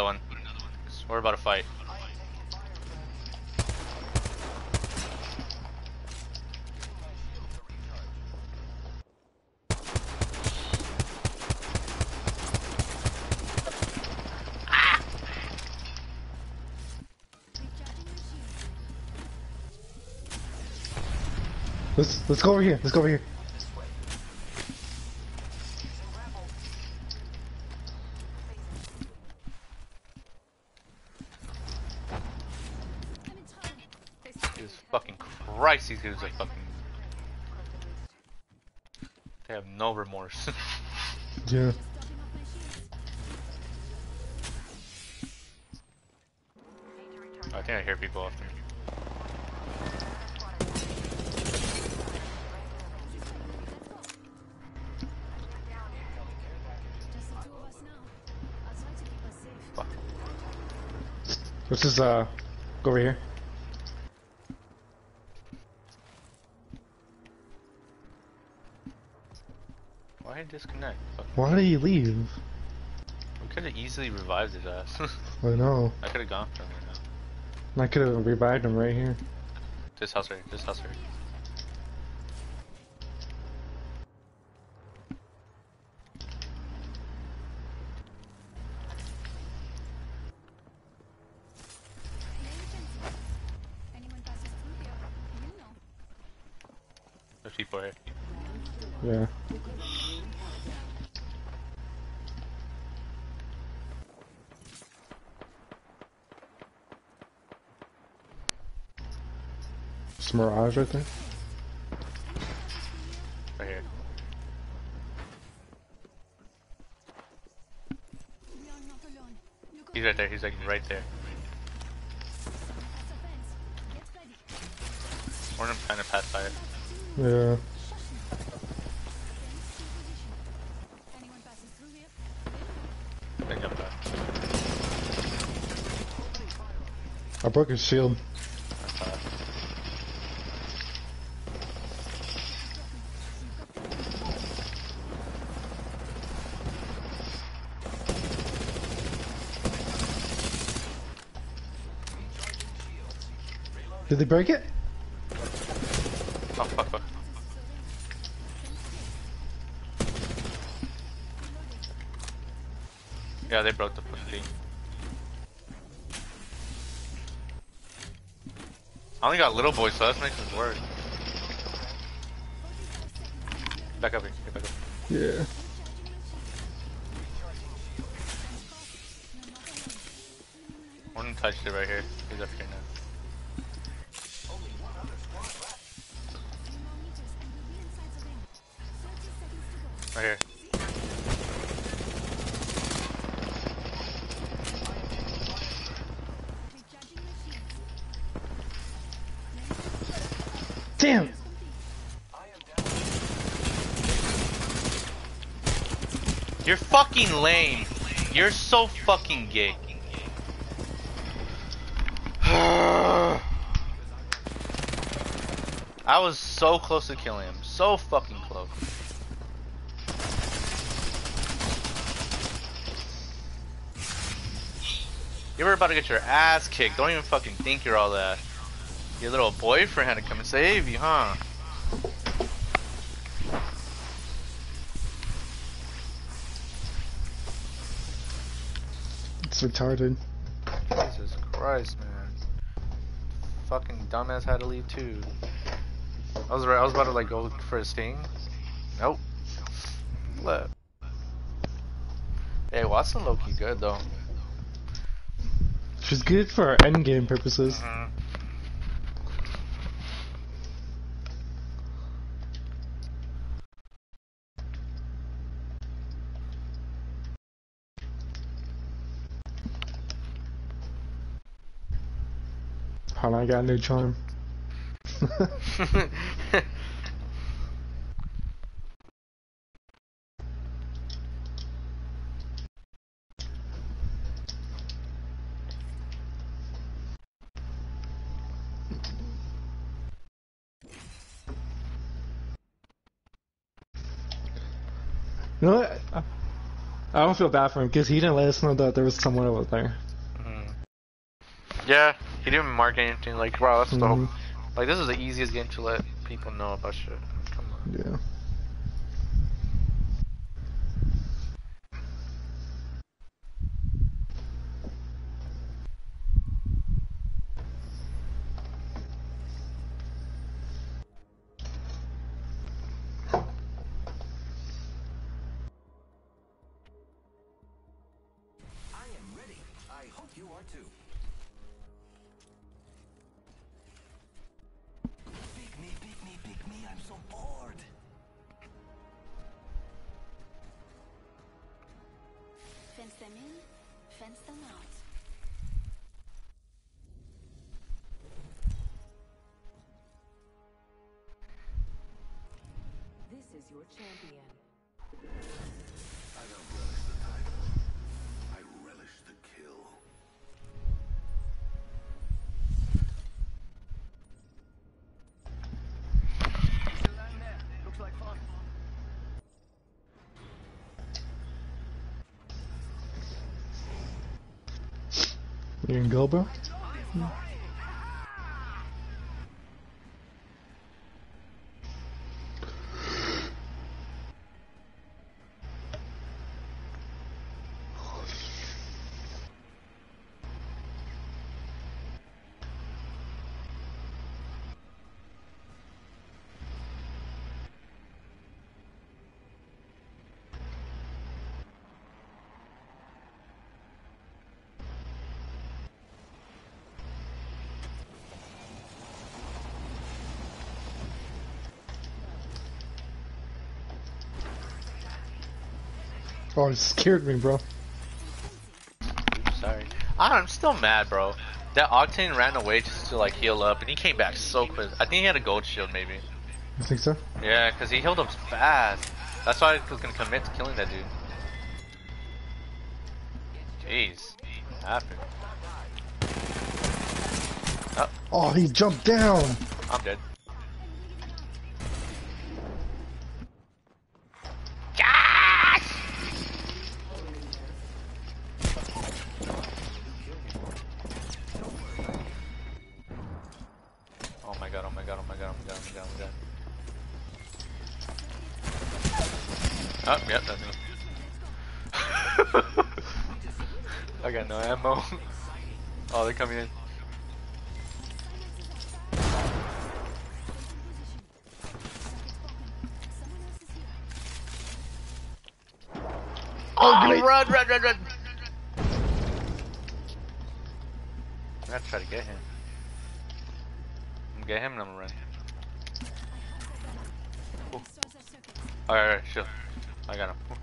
one. We're about to fight. Let's go over here. Let's go over here. Jesus fucking Christ, these dudes are fucking... They have no remorse. Yeah. I think I hear people after me. Fuck. Let's just go over here. Why did he disconnect? Fuck. Why did he leave? We could have easily revived his ass. I know. I could have gone for him right now. I could have revived him right here. This house right here, this house right here. There's people here. Yeah. It's Mirage right there. Right here. He's right there, he's like right there. We're gonna kind of pass by it. Yeah. Then jump back. I broke his shield. That's fine. Did they break it? Oh fuck, fuck. Yeah, they broke the fucking thing. I only got little boys, so that makes it worse. Back up here, get back up. Yeah. One touched it right here. He's up here now. Right here. Damn! You're fucking lame. You're so fucking gay. I was so close to killing him. So fucking close. You were about to get your ass kicked. Don't even fucking think you're all that. Your little boyfriend had to come and save you, huh? It's retarded. Jesus Christ, man. Fucking dumbass had to leave too. I was about to like go for a sting. Nope. Left. Hey, Watson low-key good though. She's good for our endgame purposes. Hold on, I got a new charm. You know what? I don't feel bad for him because he didn't let us know that there was someone over there. Yeah, he didn't mark anything. Like, wow, that's the whole. Mhm. Like, this is the easiest game to let people know about shit. Come on. Yeah. I am ready. I hope you are too. Pick me, I'm so bored. Fence them in, fence them out. This is your champion. I don't relish the title. I relish the kill. Still down there. Looks like fun. You can go, bro? Oh, it scared me, bro. Oops, sorry. I'm still mad, bro. That Octane ran away just to like heal up, and he came back so quick. I think he had a gold shield, maybe. You think so? Yeah, because he healed up fast. That's why I was gonna commit to killing that dude. Jeez, what happened? Oh, Oh, he jumped down! I'm dead. Oh my god, oh my god, oh my god, oh my god, oh my god, oh my god. Oh, yep, that's enough. I got no ammo. Oh, they're coming in. Oh, great. run! I'm gonna try to get him. I'm gonna get him and I'm gonna run. Alright, sure. I got him. Oh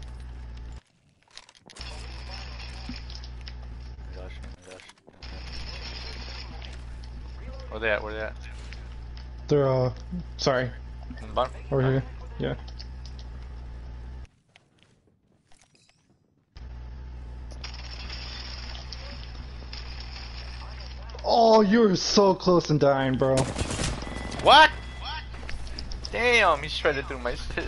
my gosh, oh my gosh. Where they at? Where they at? They're, sorry. In the bottom? Over here. Yeah. Oh, you were so close and dying, bro. What? Damn, he shredded through my shit.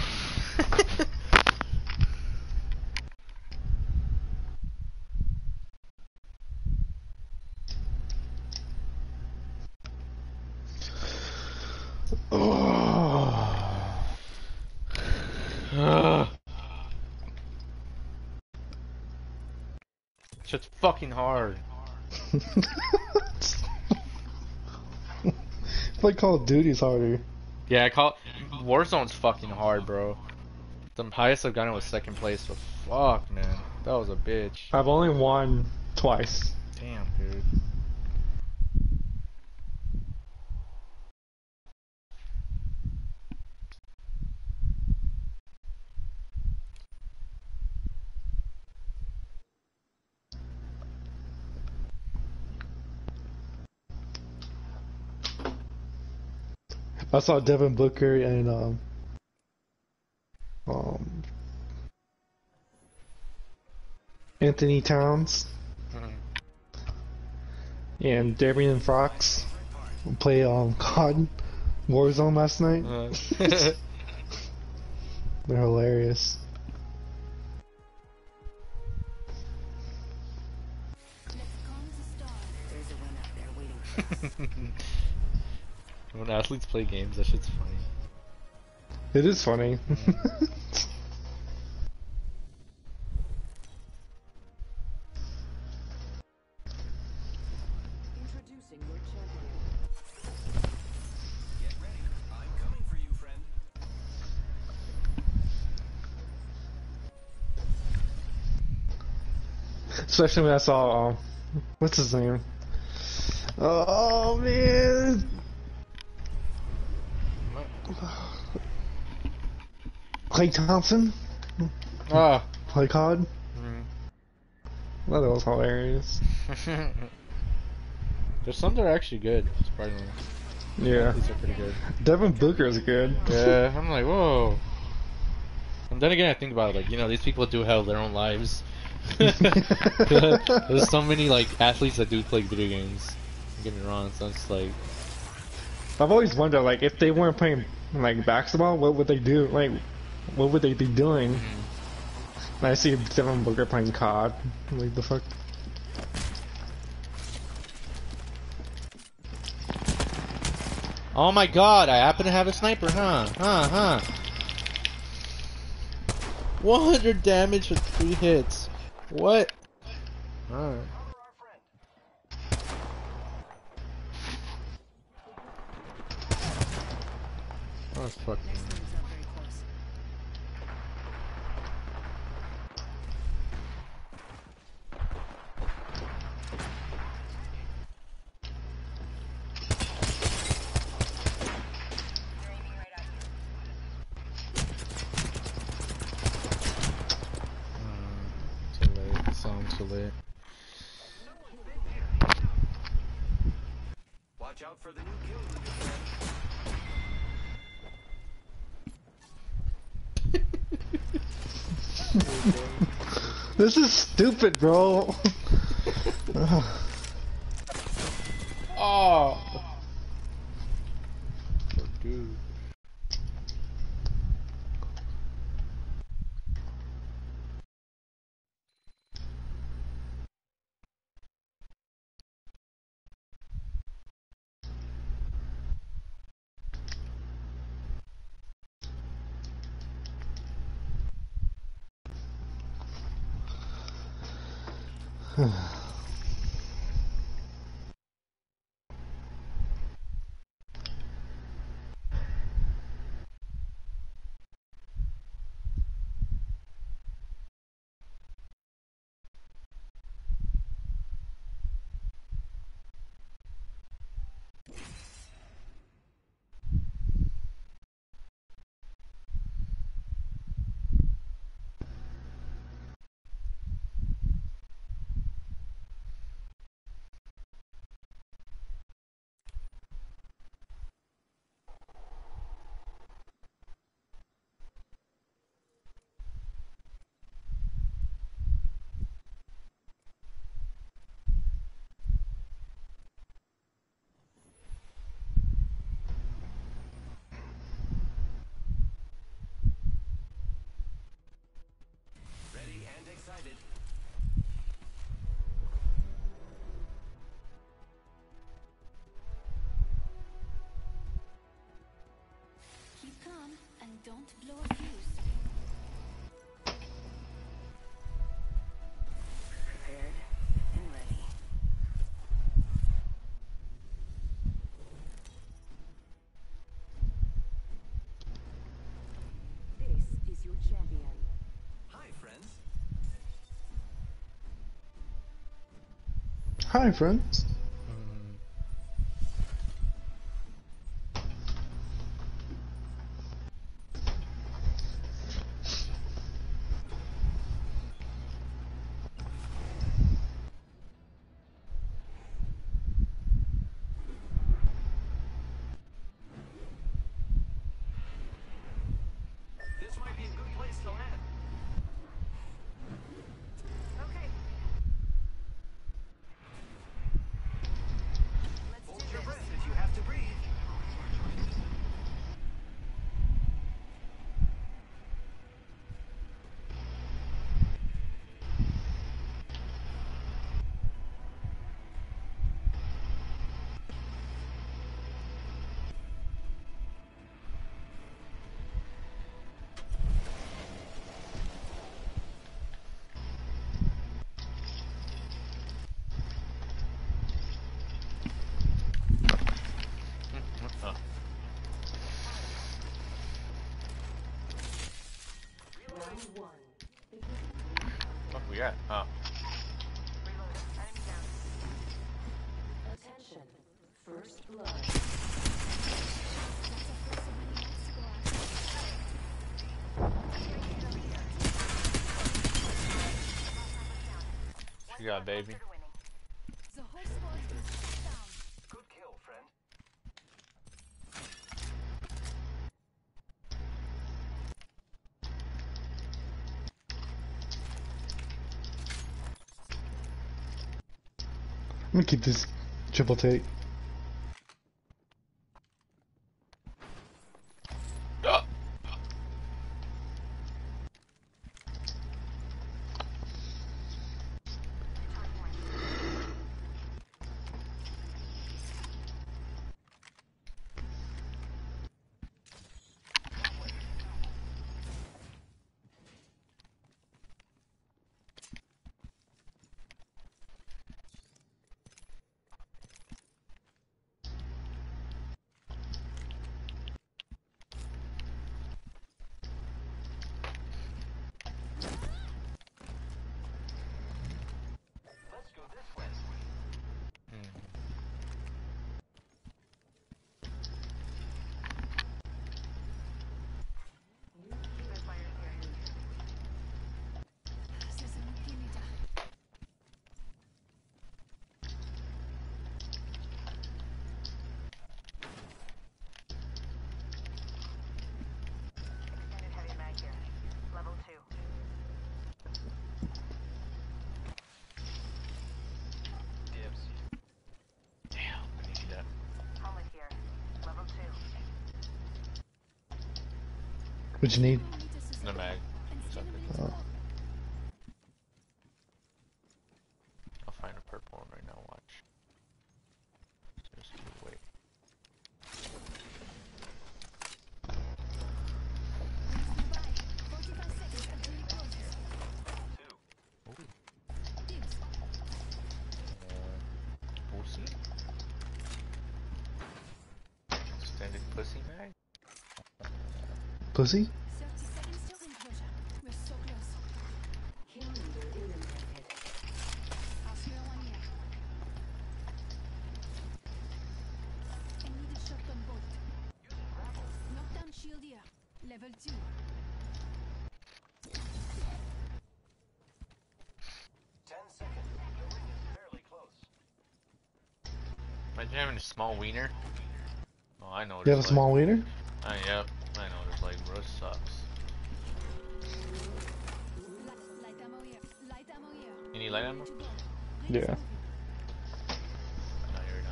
Shit's fucking hard. Like Call of Duty's harder. Yeah, Warzone's fucking hard, bro. The highest I've gotten was second place, but fuck, man. That was a bitch. I've only won twice. Damn, dude. I saw Devin Booker and um Anthony Towns Mhm. and Darian Fox play COD Warzone last night. They're hilarious. When athletes play games, that shit's funny. It is funny. Introducing your champion. Get ready. I'm coming for you, friend. Especially when I saw, what's his name? Oh man! Clay Thompson? Ah. Play COD? Mm. That was hilarious. There's some that are actually good, surprisingly. Yeah. These are pretty good. Devin Booker is good. Yeah, I'm like, whoa. And then again, I think about it, like, you know, these people do have their own lives. There's so many, like, athletes that do play video games. Don't get me wrong, so it's like... I've always wondered, like, if they weren't playing, like, basketball, what would they do? Like, what would they be doing? And I see Devin Booker playing COD. Like, the fuck? Oh my god, I happen to have a sniper, huh? 100 damage with 3 hits. What? Alright. Oh, fuck. Next ring's not very close. Too late. The song's too late. Watch out for the new kill leader, friend. This is stupid, bro. Oh! Dude. Ready and excited. Keep calm and don't blow a fuse. Prepared and ready. This is your champion. Hi, friends. Hi, friends. This might be a good place to land. Okay. you at? Oh. Attention. First blood. You got baby. The whole squad is shut down. Good kill, friend. I'm gonna keep this triple take. Let's go this way. There's an inhibitor. Extended heavy mag here. Level 2. Dibs. Damn, I need that. Helmet here. Level 2. What you need? The mag. Oh. I'll find a purple one right now, watch. Just wait. Pussy? Extended pussy mag? Pussy? 30 seconds till enclosure. We're so close. Kill leader eliminated. I'll spare one here. I need a shotgun bolt. Knockdown shield here. Level 2. 10 seconds. The ring is fairly close. Imagine having a small wiener. Oh, I know what You have a it's small wiener? like. Yep, I know what it's like, bro. It sucks. Light ammo here. Light ammo here. You need light ammo? To go. Yeah. No, you're done.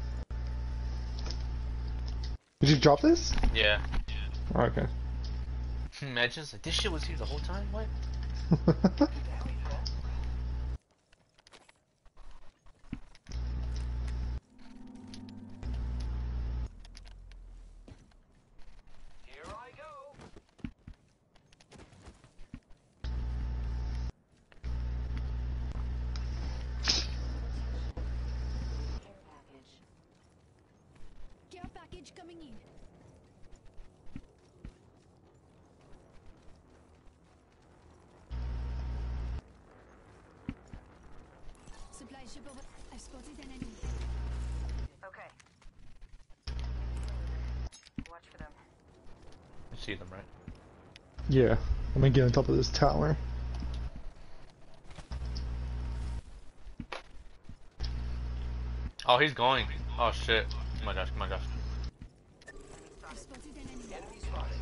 Did you drop this? Yeah. Oh, okay. Imagine it's like, this shit was here the whole time? What? Here I go. Care package. Care package coming in. Supply ship over. I've spotted an enemy. Okay. Watch for them. You see them, right? Yeah. I'm gonna get on top of this tower. Oh, he's going. Oh shit. Oh my gosh, oh my gosh. I've spotted an enemy. Enemy spotted.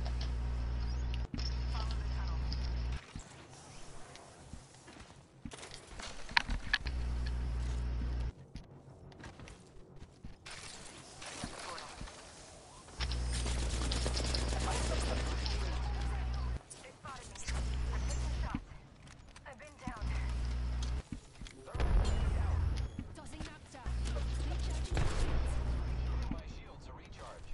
They spotted me. I'm taking shots. I've been down. Tossing Raptor. Recharging my shields. Giving my shields a recharge.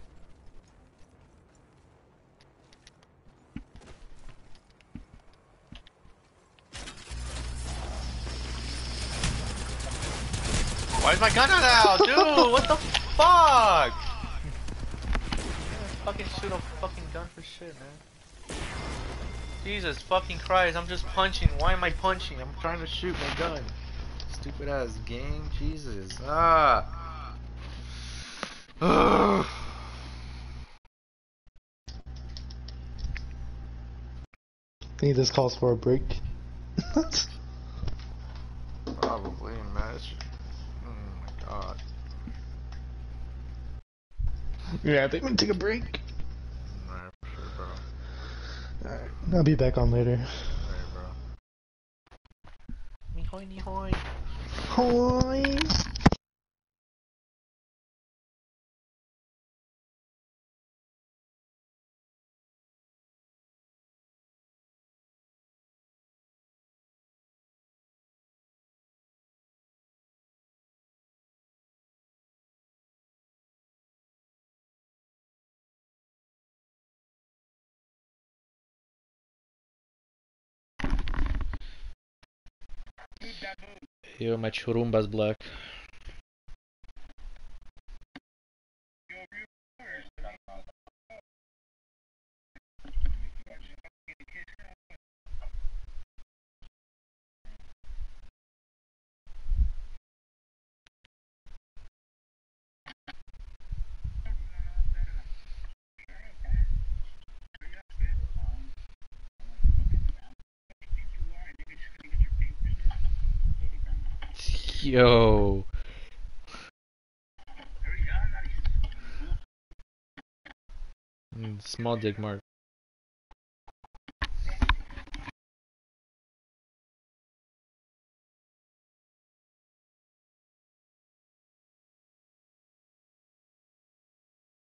Why is my gun not out? Dude, what the fuck? Fucking shoot a fucking gun for shit, man. Jesus fucking Christ, I'm just punching. Why am I punching? I'm trying to shoot my gun. Stupid ass game, Jesus. Ah. Ugh. I think this calls for a break. Probably, man. Oh my god. Yeah, I think we can take a break. Alright, for sure, bro. Alright, I'll be back on later. Alright, bro. Nihoy, nihoy. Hi. Yo, my churumba's black. Yo. Small dick mark.